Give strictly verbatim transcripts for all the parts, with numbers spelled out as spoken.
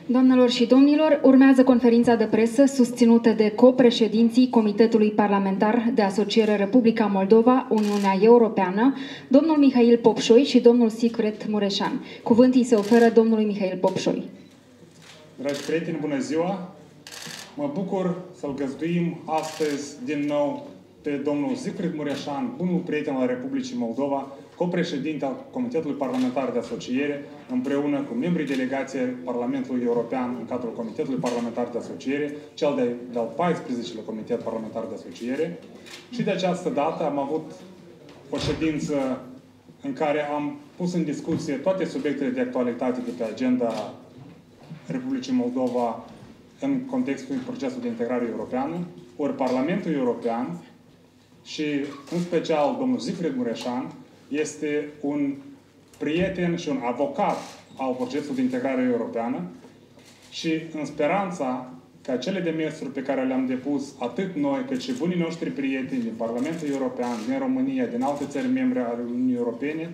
Doamnelor și domnilor, urmează conferința de presă susținută de copreședinții Comitetului Parlamentar de Asociere Republica Moldova, Uniunea Europeană, domnul Mihail Popșoi și domnul Siegfried Mureșan. Cuvântul se oferă domnului Mihail Popșoi. Dragi prieteni, bună ziua! Mă bucur să-l găzduim astăzi din nou pe domnul Siegfried Mureșan, bunul prieten al Republicii Moldova, copreședinte al Comitetului Parlamentar de Asociere, împreună cu membrii delegației Parlamentului European în cadrul Comitetului Parlamentar de Asociere, cel de-al paisprezecelea Comitet Parlamentar de Asociere. Și de această dată am avut o ședință în care am pus în discuție toate subiectele de actualitate de pe agenda Republicii Moldova în contextul procesului de integrare europeană. Ori Parlamentul European și, în special, domnul Siegfried Mureșan, este un prieten și un avocat al procesului de integrare europeană și în speranța că acele demersuri pe care le-am depus atât noi, cât și bunii noștri prieteni din Parlamentul European, din România, din alte țări membre ale Uniunii Europene,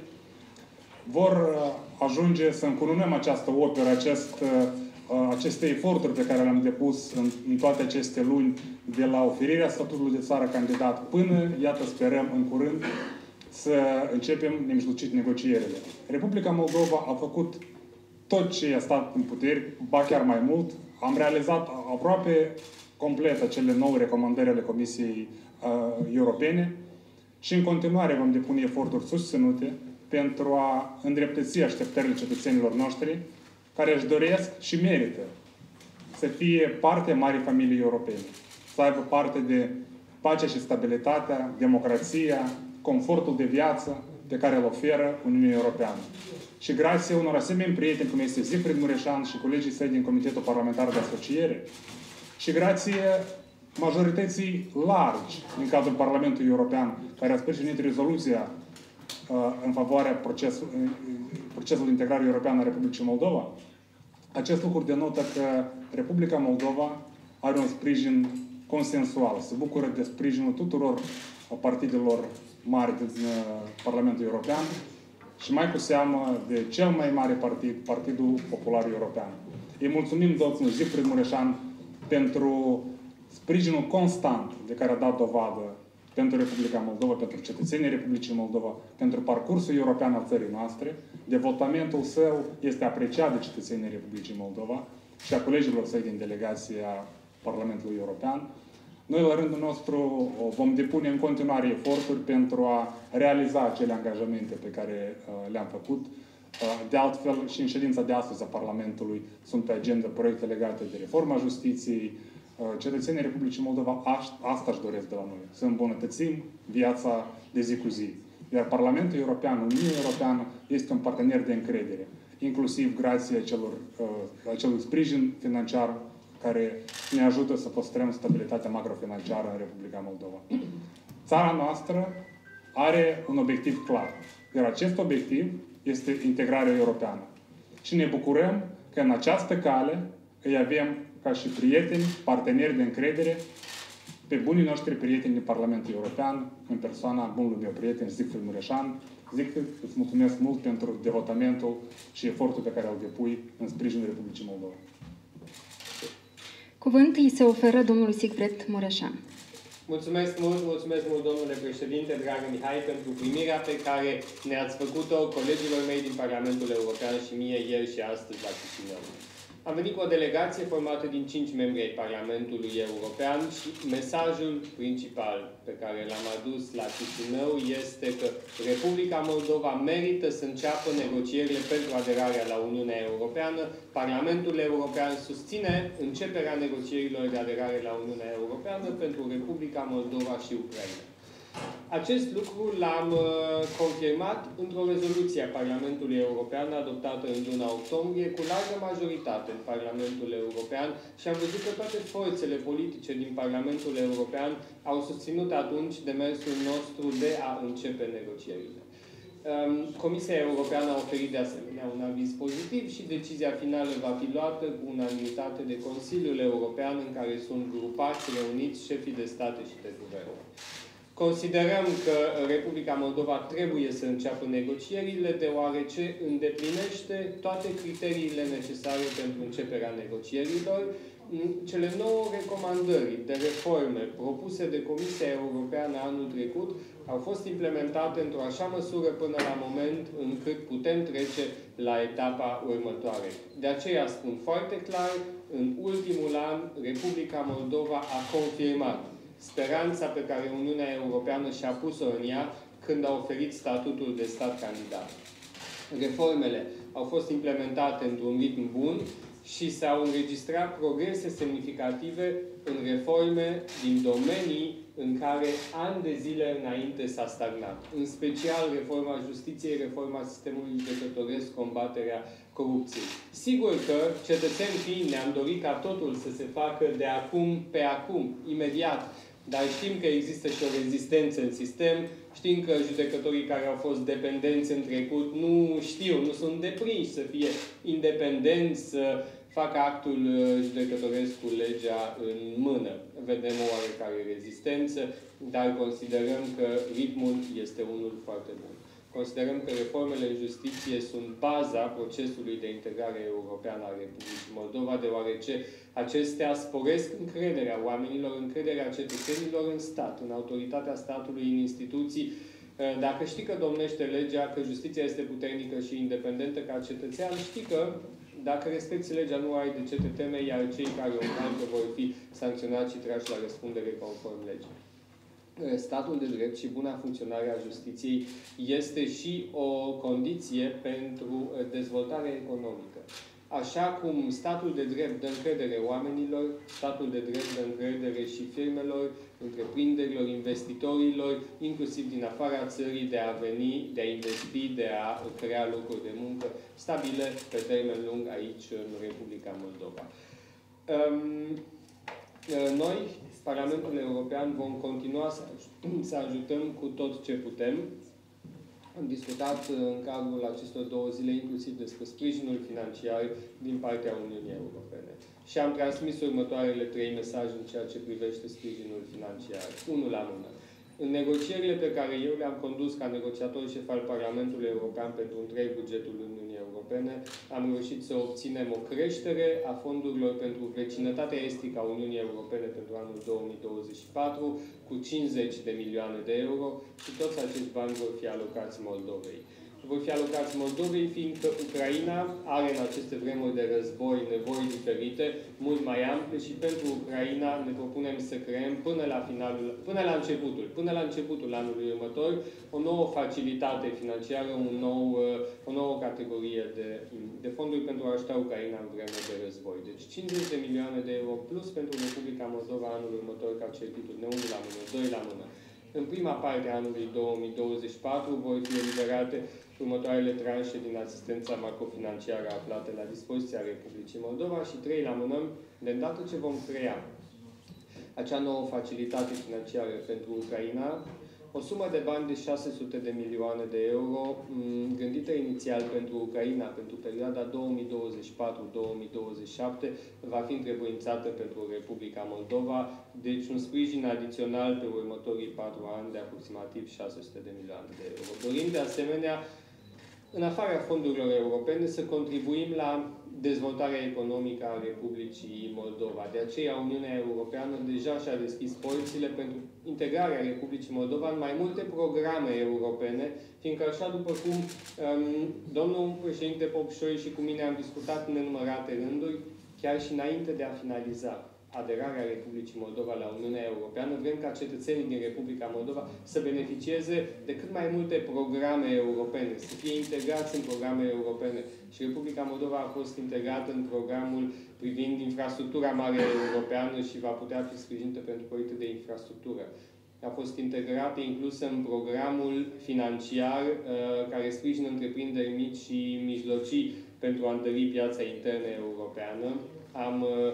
vor ajunge să încununăm această operă, acest, aceste eforturi pe care le-am depus în, în toate aceste luni, de la oferirea statutului de țară candidat până, iată, sperăm în curând, să începem nemijlocit negocierile. Republica Moldova a făcut tot ce a stat în puteri, ba chiar mai mult. Am realizat aproape complet acele nouă recomandări ale Comisiei uh, Europene și în continuare vom depune eforturi susținute pentru a îndreptăți așteptările cetățenilor noștri care își doresc și merită să fie parte a marii familii europene, să aibă parte de pacea și stabilitatea, democrația, confortul de viață pe care îl oferă Uniunea Europeană. Și grație unor asemenea prieteni, cum este Siegfried Mureșan și colegii săi din Comitetul Parlamentar de Asociere, și grație majorității largi din cadrul Parlamentului European, care a sprijinit rezoluția uh, în favoarea procesului, uh, procesului de integrare europeană a Republicii Moldova, acest lucru denotă că Republica Moldova are un sprijin consensual, se bucură de sprijinul tuturor partidelor mari din Parlamentul European și mai cu seamă de cel mai mare partid, Partidul Popular European. Îi mulțumim domnului Siegfried Mureșan pentru sprijinul constant de care a dat dovadă pentru Republica Moldova, pentru cetățenii Republicii Moldova, pentru parcursul european al țării noastre. Devotamentul său este apreciat de cetățenii Republicii Moldova și a colegilor săi din delegația Parlamentului European. Noi, la rândul nostru, vom depune în continuare eforturi pentru a realiza acele angajamente pe care uh, le-am făcut. Uh, de altfel, și în ședința de astăzi a Parlamentului sunt pe agenda proiecte legate de reforma justiției. Uh, cetățenii Republicii Moldova asta își doresc de la noi, să îmbunătățim viața de zi cu zi. Iar Parlamentul European, Uniunea Europeană, este un partener de încredere, inclusiv grație acelor, uh, acelui sprijin financiar care ne ajută să păstrăm stabilitatea macrofinanciară în Republica Moldova. Țara noastră are un obiectiv clar, iar acest obiectiv este integrarea europeană. Și ne bucurăm că în această cale îi avem ca și prieteni, parteneri de încredere, pe bunii noștri prieteni din Parlamentul European, în persoana bunului meu prieten, Siegfried Mureșan. Siegfried, îți mulțumesc mult pentru devotamentul și efortul pe care îl depui în sprijinul Republicii Moldova. Cuvânt îi se oferă domnului Siegfried Mureșan. Mulțumesc mult, mulțumesc mult, domnule președinte, dragă Mihai, pentru primirea pe care ne-ați făcut-o colegilor mei din Parlamentul European și mie ieri și astăzi la Chișinău. Am venit cu o delegație formată din cinci membri ai Parlamentului European și mesajul principal pe care l-am adus la Chișinău este că Republica Moldova merită să înceapă negocierile pentru aderarea la Uniunea Europeană. Parlamentul European susține începerea negocierilor de aderare la Uniunea Europeană pentru Republica Moldova și Ucraina. Acest lucru l-am uh, confirmat într-o rezoluție a Parlamentului European adoptată în luna octombrie cu largă majoritate în Parlamentul European și am văzut că toate forțele politice din Parlamentul European au susținut atunci demersul nostru de a începe negocierile. Um, Comisia Europeană a oferit de asemenea un aviz pozitiv și decizia finală va fi luată cu unanimitate de Consiliul European în care sunt grupați, reuniți șefii de state și de guverne. Considerăm că Republica Moldova trebuie să înceapă negocierile, deoarece îndeplinește toate criteriile necesare pentru începerea negocierilor. Cele nouă recomandări de reforme propuse de Comisia Europeană anul trecut au fost implementate într-o așa măsură până la moment încât putem trece la etapa următoare. De aceea spun foarte clar, în ultimul an, Republica Moldova a confirmat speranța pe care Uniunea Europeană și-a pus-o în ea când a oferit statutul de stat candidat. Reformele au fost implementate într-un ritm bun și s-au înregistrat progrese semnificative în reforme din domenii în care ani de zile înainte s-a stagnat. În special reforma justiției, reforma sistemului judecătoresc, combaterea corupției. Sigur că, cetățeni fiind, ne-am dorit ca totul să se facă de acum pe acum, imediat. Dar știm că există și o rezistență în sistem, știm că judecătorii care au fost dependenți în trecut nu știu, nu sunt deprinși să fie independenți, să facă actul judecătoresc cu legea în mână. Vedem o oarecare rezistență, dar considerăm că ritmul este unul foarte bun. Considerăm că reformele în justiție sunt baza procesului de integrare europeană a Republicii Moldova, deoarece acestea sporesc încrederea oamenilor, încrederea cetățenilor în stat, în autoritatea statului, în instituții. Dacă știi că domnește legea, că justiția este puternică și independentă ca cetățean, știi că dacă respecti legea, nu ai de ce te teme, iar cei care o încalcă vor fi sancționați și trași la răspundere conform legii. Statul de drept și buna funcționare a justiției este și o condiție pentru dezvoltarea economică. Așa cum statul de drept dă încredere oamenilor, statul de drept dă încredere și firmelor, întreprinderilor, investitorilor, inclusiv din afara țării, de a veni, de a investi, de a crea locuri de muncă stabile pe termen lung aici, în Republica Moldova. Noi, Parlamentul European, vom continua să, să ajutăm cu tot ce putem. Am discutat în cadrul acestor două zile inclusiv despre sprijinul financiar din partea Uniunii Europene. Și am transmis următoarele trei mesaje în ceea ce privește sprijinul financiar. Unul la mână. În negocierile pe care eu le-am condus ca negociator șef al Parlamentului European pentru întreg bugetul Uniunii Europene, am reușit să obținem o creștere a fondurilor pentru vecinătatea estică a Uniunii Europene pentru anul două mii douăzeci și patru cu cincizeci de milioane de euro și toți acești bani vor fi alocați Moldovei. Vor fi alocați Moldovei, fiindcă Ucraina are în aceste vremuri de război nevoi diferite, mult mai ample, și pentru Ucraina ne propunem să creăm până la finalul, până la începutul, până la începutul anului următor, o nouă facilitate financiară, un nou, o nouă categorie de, de fonduri pentru a ajuta Ucraina în vreme de război. Deci cincizeci de milioane de euro plus pentru Republica Moldova anul următor ca certitudine, unul la mână, doi la mână. În prima parte a anului două mii douăzeci și patru vor fi eliberate următoarele tranșe din asistența macrofinanciară aflată la dispoziția Republicii Moldova și trei la mână, de îndată ce vom crea acea nouă facilitate financiară pentru Ucraina, o sumă de bani de șase sute de milioane de euro, gândită inițial pentru Ucraina, pentru perioada două mii douăzeci și patru - două mii douăzeci și șapte, va fi întrebuințată pentru Republica Moldova, deci un sprijin adițional pe următorii patru ani de aproximativ șase sute de milioane de euro. Dorim de asemenea, în afara fondurilor europene, să contribuim la dezvoltarea economică a Republicii Moldova. De aceea, Uniunea Europeană deja și-a deschis porțile pentru integrarea Republicii Moldova în mai multe programe europene, fiindcă așa după cum um, domnul președinte Popșoi și cu mine am discutat în nenumărate rânduri, chiar și înainte de a finaliza aderarea Republicii Moldova la Uniunea Europeană, vrem ca cetățenii din Republica Moldova să beneficieze de cât mai multe programe europene, să fie integrați în programe europene. Și Republica Moldova a fost integrată în programul privind infrastructura mare europeană și va putea fi sprijinită pentru proiecte de infrastructură. A fost integrată, inclusă în programul financiar uh, care sprijină întreprinderi mici și mijlocii pentru a întări piața internă europeană. Am uh,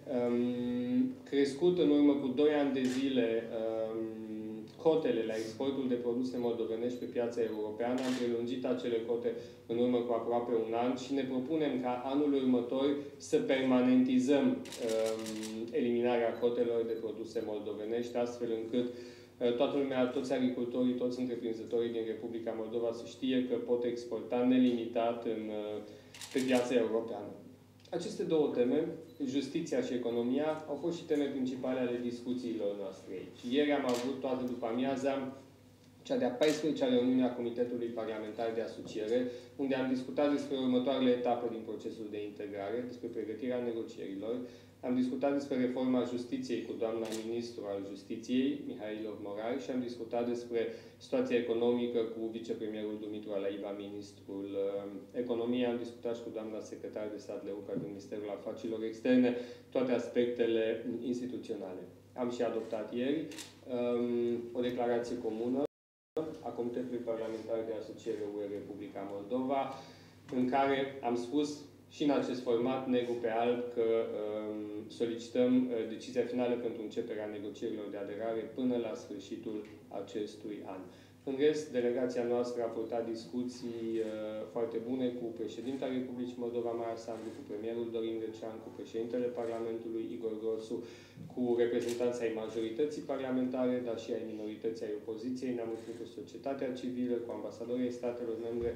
Um, crescut în urmă cu doi ani de zile um, cotele la exportul de produse moldovenești pe piața europeană. Am prelungit acele cote în urmă cu aproape un an și ne propunem ca anul următor să permanentizăm um, eliminarea cotelor de produse moldovenești, astfel încât toată lumea, toți agricultorii, toți întreprinzătorii din Republica Moldova să știe că pot exporta nelimitat în, pe piața europeană. Aceste două teme, justiția și economia, au fost și teme principale ale discuțiilor noastre aici. Ieri am avut toată după amiaza cea de-a paisprezecea reuniune a Comitetului Parlamentar de Asociere, unde am discutat despre următoarele etape din procesul de integrare, despre pregătirea negocierilor. Am discutat despre reforma justiției cu doamna ministru al Justiției, Mihail Morar, și am discutat despre situația economică cu vicepremierul Dumitru Alaiba, ministrul Economiei. Am discutat și cu doamna secretar de stat Leuca din Ministerul Afacerilor Externe, toate aspectele instituționale. Am și adoptat ieri um, o declarație comună a Comitetului Parlamentar de Asociere U E Republica Moldova, în care am spus și în acest format, negru pe alb, că um, solicităm uh, decizia finală pentru începerea negocierilor de aderare până la sfârșitul acestui an. În rest, delegația noastră a purtat discuții uh, foarte bune cu președintele Republicii Moldova, Maia Sandu, cu premierul Dorin Grecean, cu președintele Parlamentului, Igor Grosu, cu reprezentanța ai majorității parlamentare, dar și ai minorității ai opoziției. Ne-am întâlnit cu societatea civilă, cu ambasadorii statelor membre,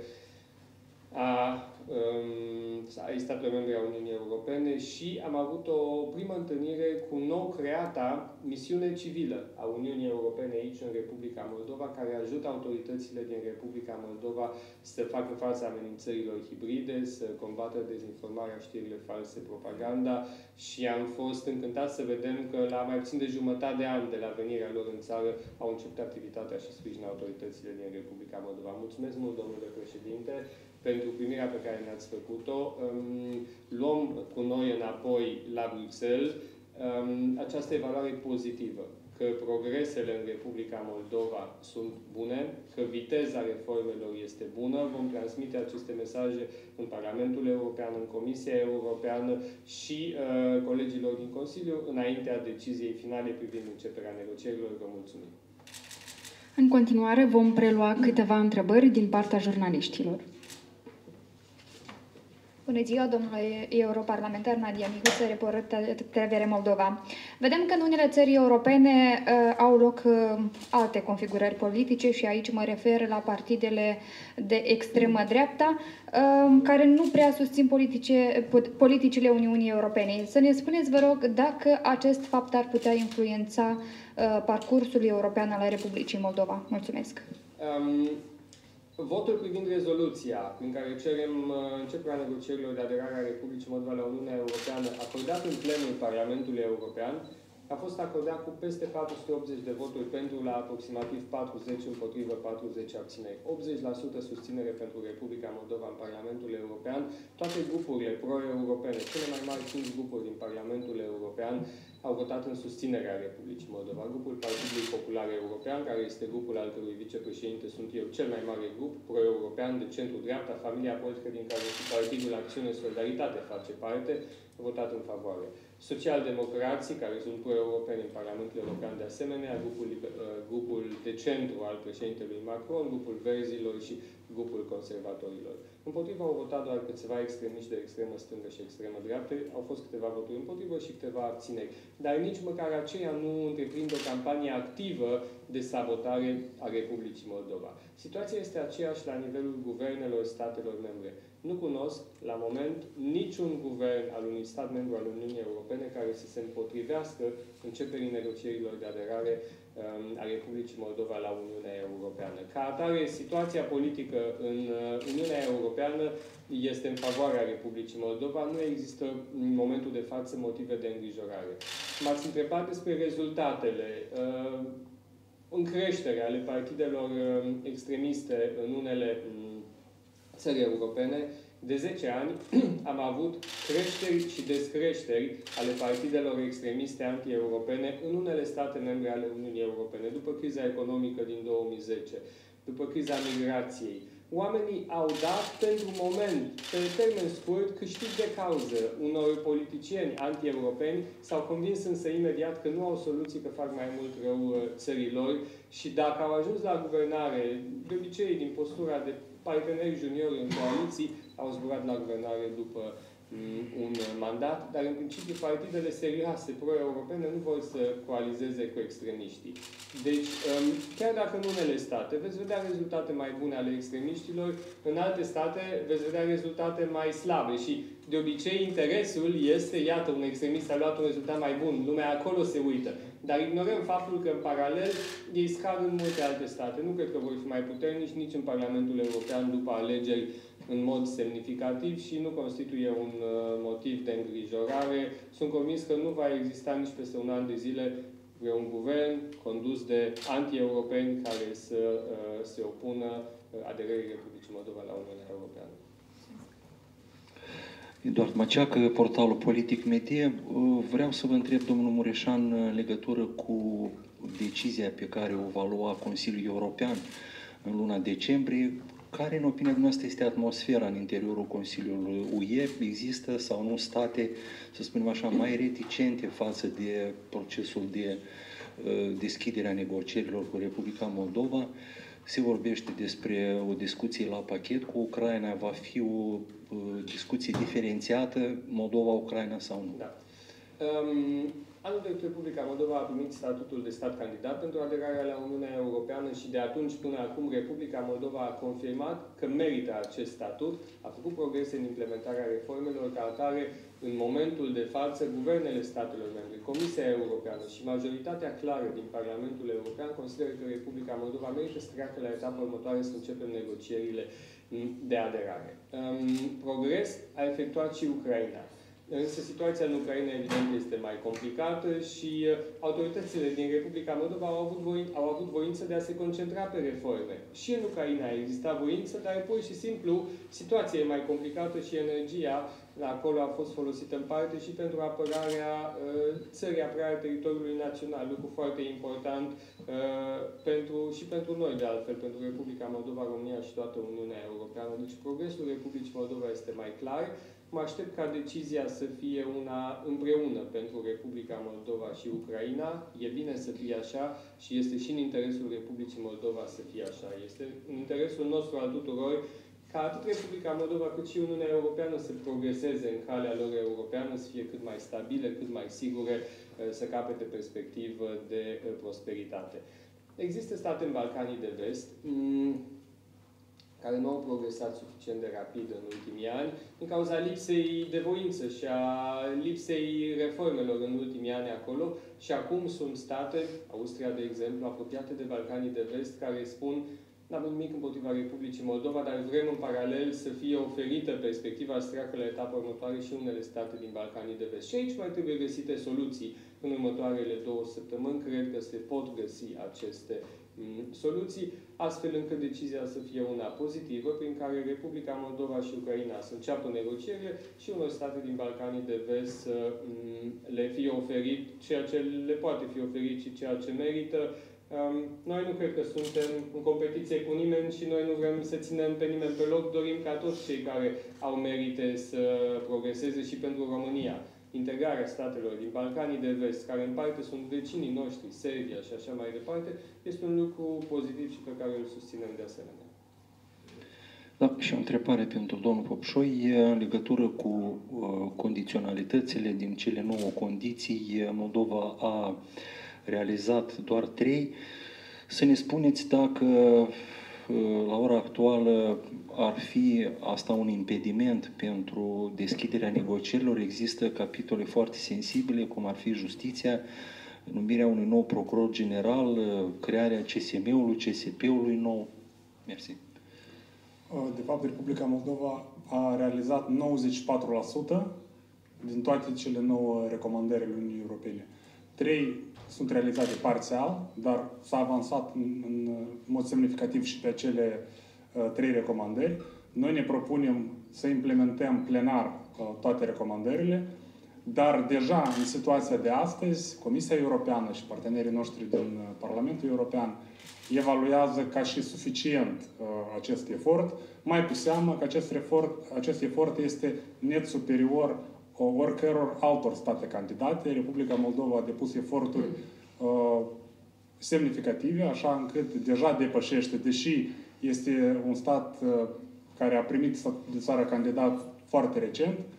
a, um, ai statelor membre a Uniunii Europene și am avut o primă întâlnire cu nou creata misiune civilă a Uniunii Europene aici în Republica Moldova, care ajută autoritățile din Republica Moldova să facă față amenințărilor hibride, să combată dezinformarea, știrile false, propaganda, și am fost încântat să vedem că la mai puțin de jumătate de an de la venirea lor în țară au început activitatea și sprijină autoritățile din Republica Moldova. Mulțumesc mult, domnule președinte, pentru primirea pe care ne-ați făcut-o. Luăm cu noi înapoi la Bruxelles această evaluare pozitivă, că progresele în Republica Moldova sunt bune, că viteza reformelor este bună. Vom transmite aceste mesaje în Parlamentul European, în Comisia Europeană și uh, colegilor din Consiliu, înaintea deciziei finale privind începerea negocierilor. Vă mulțumim! În continuare vom prelua câteva întrebări din partea jurnaliștilor. Bună ziua, domnule europarlamentar Nadia Miguță, reporter T V R Moldova. Vedem că în unele țări europene uh, au loc uh, alte configurări politice și aici mă refer la partidele de extremă dreapta, uh, care nu prea susțin politice, politicile Uniunii Europene. Să ne spuneți, vă rog, dacă acest fapt ar putea influența uh, parcursul european al Republicii Moldova. Mulțumesc! Um... Votul privind rezoluția prin care cerem începerea negocierilor de aderare a Republicii Moldova la Uniunea Europeană, acordat în plenul Parlamentului European, a fost acordat cu peste patru sute optzeci de voturi pentru, la aproximativ patruzeci împotrivă, patruzeci abțineri. optzeci la sută susținere pentru Republica Moldova în Parlamentul European. Toate grupurile pro-europene, cele mai mari cinci grupuri din Parlamentul European, au votat în susținerea Republicii Moldova. Grupul Partidului Popular European, care este grupul al cărui vicepreședinte sunt eu, cel mai mare grup pro-european de centru-dreapta, familia politică din care și Partidul Acțiune Solidaritate face parte, a votat în favoare. Social-democrații, care sunt pro-europeni în Parlamentul European de asemenea, grupul, grupul de centru al președintelui Macron, grupul Verzilor și grupul conservatorilor. Împotriva au votat doar câțiva extremiști de extremă stângă și extremă dreaptă, au fost câteva voturi împotrivă și câteva abțineri. Dar nici măcar aceia nu întreprind o campanie activă de sabotare a Republicii Moldova. Situația este aceeași la nivelul guvernelor statelor membre. Nu cunosc, la moment, niciun guvern al unui stat membru al Uniunii Europene care să se împotrivească începerii negocierilor de aderare um, a Republicii Moldova la Uniunea Europeană. Ca atare, situația politică în uh, Uniunea Europeană este în favoarea Republicii Moldova. Nu există în momentul de față motive de îngrijorare. M-ați întrebat despre rezultatele uh, în creștere ale partidelor uh, extremiste în unele um, țări europene. De zece ani am avut creșteri și descreșteri ale partidelor extremiste anti-europene în unele state membre ale Uniunii Europene, după criza economică din două mii zece, după criza migrației. Oamenii au dat pentru moment, pe termen scurt, câștig de cauză unor politicieni anti-europeni, s-au convins însă imediat că nu au soluții, că fac mai mult rău țărilor și dacă au ajuns la guvernare, de obicei din postura de parteneri juniori în coaliții, au zburat la guvernare după un mandat, dar în principiu partidele serioase pro-europene nu vor să coalizeze cu extremiștii. Deci, chiar dacă în unele state veți vedea rezultate mai bune ale extremiștilor, în alte state veți vedea rezultate mai slabe și de obicei interesul este, iată, un extremist a luat un rezultat mai bun, lumea acolo se uită. Dar ignorăm faptul că, în paralel, ei scad în multe alte state. Nu cred că vor fi mai puternici nici în Parlamentul European după alegeri în mod semnificativ și nu constituie un uh, motiv de îngrijorare. Sunt convins că nu va exista nici peste un an de zile un guvern condus de anti-europeni care să uh, se opună uh, aderării Republicii Moldova la Uniunea Europeană. Eduard Maceacă, portalul Politic Media. Vreau să vă întreb, domnul Mureșan, în legătură cu decizia pe care o va lua Consiliul European în luna decembrie. Care, în opinia dumneavoastră, este atmosfera în interiorul Consiliului U E? Există sau nu state, să spunem așa, mai reticente față de procesul de uh, deschidere a negocierilor cu Republica Moldova? Se vorbește despre o discuție la pachet cu Ucraina. Va fi o uh, discuție diferențiată, Moldova-Ucraina sau nu? Da. Um... Anul trecut, Republica Moldova a primit statutul de stat candidat pentru aderarea la Uniunea Europeană și de atunci până acum Republica Moldova a confirmat că merită acest statut, a făcut progrese în implementarea reformelor ca atare. În momentul de față, guvernele statelor membre, Comisia Europeană și majoritatea clară din Parlamentul European consideră că Republica Moldova merită să treacă la etapa următoare să începem negocierile de aderare. Progres a efectuat și Ucraina. Însă situația în Ucraina, evident, este mai complicată și autoritățile din Republica Moldova au avut, voin, au avut voință de a se concentra pe reforme. Și în Ucraina exista voință, dar pur și simplu situația e mai complicată și energia acolo a fost folosită în parte și pentru apărarea uh, țării, apărarea teritoriului național, lucru foarte important uh, pentru, și pentru noi, de altfel, pentru Republica Moldova, România și toată Uniunea Europeană. Deci progresul Republicii Moldova este mai clar. Mă aștept ca decizia să fie una împreună pentru Republica Moldova și Ucraina. E bine să fie așa și este și în interesul Republicii Moldova să fie așa. Este în interesul nostru al tuturor ca atât Republica Moldova cât și Uniunea Europeană să progreseze în calea lor europeană, să fie cât mai stabile, cât mai sigure, să capete perspectivă de prosperitate. Există state în Balcanii de Vest care nu au progresat suficient de rapid în ultimii ani, din cauza lipsei de voință și a lipsei reformelor în ultimii ani acolo. Și acum sunt state, Austria, de exemplu, apropiate de Balcanii de Vest, care spun: n-am nimic împotriva Republicii Moldova, dar vrem în paralel să fie oferită perspectiva să treacă la etapa următoare și unele state din Balcanii de Vest. Și aici mai trebuie găsite soluții. În următoarele două săptămâni cred că se pot găsi aceste soluții, astfel încât decizia să fie una pozitivă, prin care Republica Moldova și Ucraina să înceapă negocierile și unor state din Balcanii de Vest să le fie oferit ceea ce le poate fi oferit și ceea ce merită. Noi nu cred că suntem în competiție cu nimeni și noi nu vrem să ținem pe nimeni pe loc. Dorim ca toți cei care au merite să progreseze și pentru România. Integrarea statelor din Balcanii de Vest, care în parte sunt vecinii noștri, Serbia și așa mai departe, este un lucru pozitiv și pe care îl susținem de asemenea. Da, și o întrebare pentru domnul Popșoi, în legătură cu uh, condiționalitățile din cele nouă condiții. Moldova a realizat doar trei. Să ne spuneți dacă la ora actuală ar fi asta un impediment pentru deschiderea negocierilor. Există capitole foarte sensibile, cum ar fi justiția, numirea unui nou procuror general, crearea C S M-ului, C S P-ului nou. Mersi. De fapt, Republica Moldova a realizat nouăzeci și patru la sută din toate cele nouă recomandări ale Uniunii Europene. Trei sunt realizate parțial, dar s-a avansat în, în mod semnificativ și pe acele uh, trei recomandări. Noi ne propunem să implementăm plenar uh, toate recomandările, dar deja în situația de astăzi, Comisia Europeană și partenerii noștri din uh, Parlamentul European evaluează ca și suficient uh, acest efort, mai cu seamă că acest efort, acest efort este net superior oricăror altor state candidate. Republica Moldova a depus eforturi uh, semnificative, așa încât deja depășește, deși este un stat uh, care a primit de țară candidat foarte recent,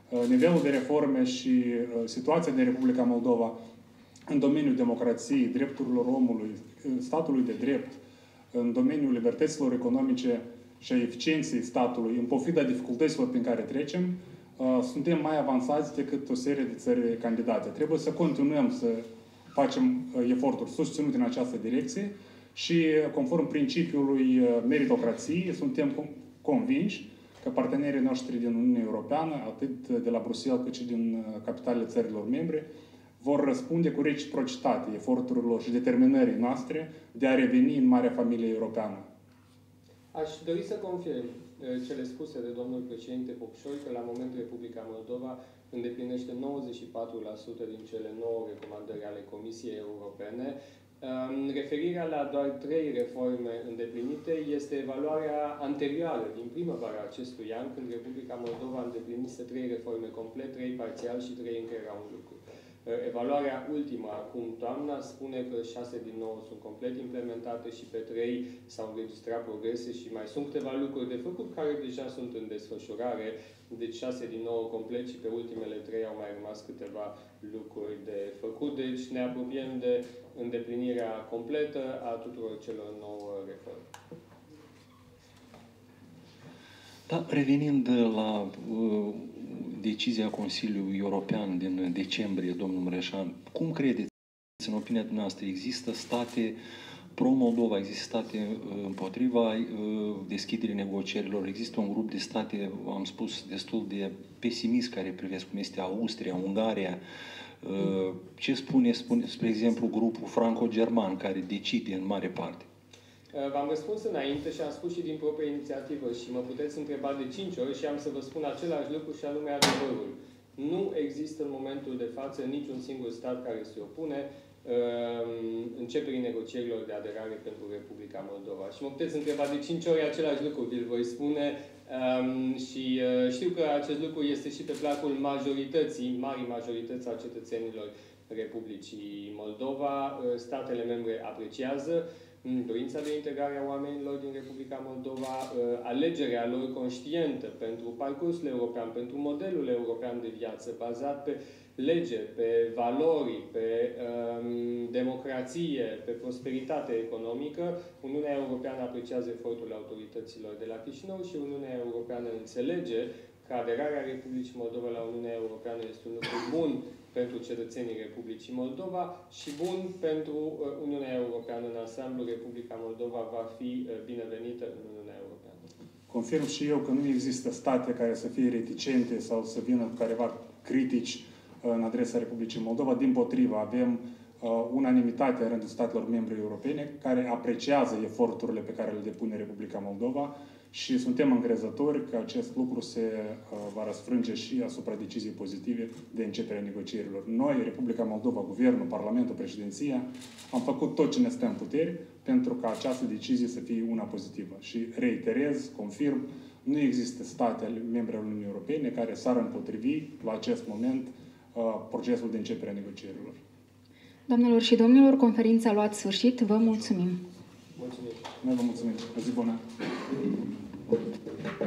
nivelul de reforme și situația din Republica Moldova în domeniul democrației, drepturilor omului, statului de drept, în domeniul libertăților economice și a eficienței statului, în pofida dificultăților prin care trecem, suntem mai avansați decât o serie de țări candidate. Trebuie să continuăm să facem eforturi susținute în această direcție și, conform principiului meritocrației, suntem convinși că partenerii noștri din Uniunea Europeană, atât de la Bruxelles cât și din capitalele țărilor membre, vor răspunde cu reciprocitate eforturilor și determinării noastre de a reveni în marea familie europeană. Aș dori să confirm cele spuse de domnul președinte Popșoi, că la momentul Republica Moldova îndeplinește nouăzeci și patru la sută din cele nouă recomandări ale Comisiei Europene. Referirea la doar trei reforme îndeplinite este evaluarea anterioară, din primăvara acestui an, când Republica Moldova îndeplinise trei reforme complet, trei parțial și trei încă erau în lucru. Evaluarea ultimă, acum toamna, spune că șase din nouă sunt complet implementate și pe trei s-au înregistrat progrese și mai sunt câteva lucruri de făcut care deja sunt în desfășurare. Deci șase din nouă complet și pe ultimele trei au mai rămas câteva lucruri de făcut. Deci ne apropiem de îndeplinirea completă a tuturor celor nouă reforme. Da, revenind la uh, decizia Consiliului European din decembrie, domnul Mureșan, cum credeți, în opinia dumneavoastră, există state pro-Moldova, există state uh, împotriva uh, deschiderii negocierilor, există un grup de state, am spus, destul de pesimist care privesc, cum este Austria, Ungaria. Uh, ce spune, spune, spre exemplu, grupul franco-german, care decide în mare parte? V-am răspuns înainte și am spus și din proprie inițiativă și mă puteți întreba de cinci ori și am să vă spun același lucru și anume adevărul. Nu există în momentul de față niciun singur stat care se opune uh, începerii negocierilor de aderare pentru Republica Moldova. Și mă puteți întreba de cinci ori același lucru, vi-l voi spune um, și uh, știu că acest lucru este și pe placul majorității, marii majorități a cetățenilor Republicii Moldova. Uh, statele membre apreciază dorința de integrare a oamenilor din Republica Moldova, alegerea lor conștientă pentru parcursul european, pentru modelul european de viață, bazat pe lege, pe valori, pe um, democrație, pe prosperitate economică. Uniunea Europeană apreciază efortul autorităților de la Chișinău și Uniunea Europeană înțelege că aderarea Republicii Moldova la Uniunea Europeană este un lucru bun pentru cetățenii Republicii Moldova și bun pentru Uniunea Europeană în ansamblu. Republica Moldova va fi binevenită în Uniunea Europeană. Confirm și eu că nu există state care să fie reticente sau să vină cu careva critici în adresa Republicii Moldova. Dimpotrivă, avem uh, unanimitate în rândul statelor membre europene care apreciază eforturile pe care le depune Republica Moldova și suntem încrezători că acest lucru se uh, va răsfrânge și asupra deciziei pozitive de începerea negocierilor. Noi, Republica Moldova, Guvernul, Parlamentul, Președinția, am făcut tot ce ne stă în puteri pentru ca această decizie să fie una pozitivă. Și reiterez, confirm, nu există state membre ale Uniunii Europene care s-ar împotrivi la acest moment uh, procesul de începere a negocierilor. Doamnelor și domnilor, conferința a luat sfârșit. Vă mulțumim! Mulțumim! Noi vă mulțumim! O zi bună!